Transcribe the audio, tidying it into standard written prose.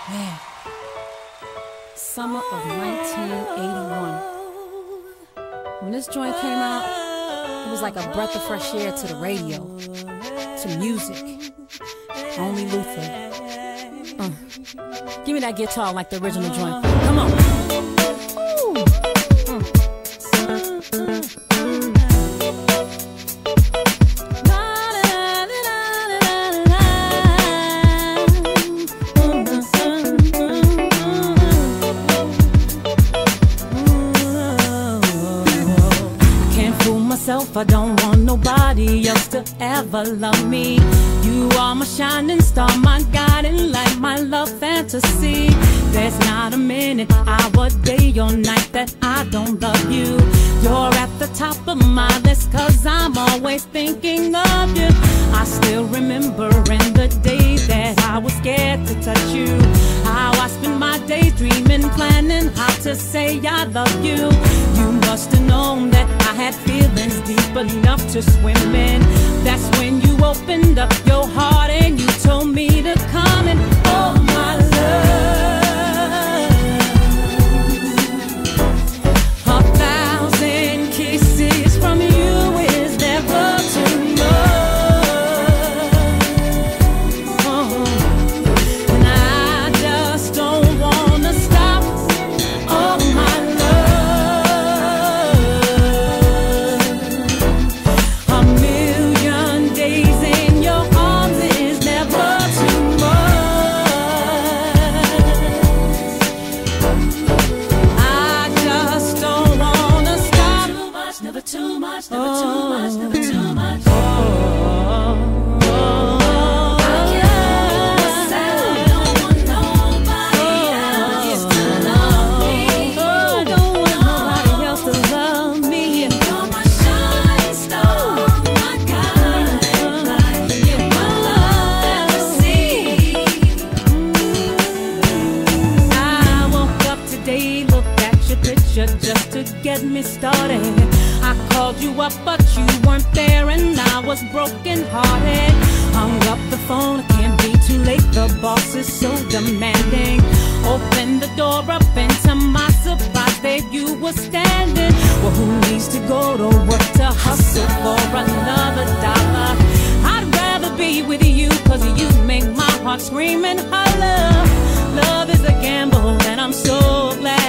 Man, summer of 1981. When this joint came out, it was like a breath of fresh air to the radio, to music. Only Luther. Give me that guitar like the original joint. Come on. I don't want nobody else to ever love me. You are my shining star, my guiding light, my love fantasy. There's not a minute, hour, day or night that I don't love you. You're at the top of my list, cause I'm always thinking of you. I still remember in the day that I was scared to touch you, how I spent my days dreaming, planning how to say I love you. You must have known that I had feelings deep enough to swim in. That's when you opened up your heart and you told me to come and hold my love. 1,000 kisses from you is never too much. And I just don't wanna stop. Oh my love, a million days in your arms is never too much. I just don't wanna stop. Too much, never too much, never too much, never too much. I can't don't want nobody else to love me. I don't want nobody else to love me. You're my shining star, my guiding light, you're my love fantasy. I woke up today, looked at your picture just to get me started. I called you up, but you weren't there, and I was broken hearted. Hung up the phone, it can't be too late, the boss is so demanding. Opened the door up, and to my surprise, there you were standing. Well, who needs to go to work to hustle for another dollar? I'd rather be with you, cause you make my heart scream and holler. Love is a gamble, and I'm so glad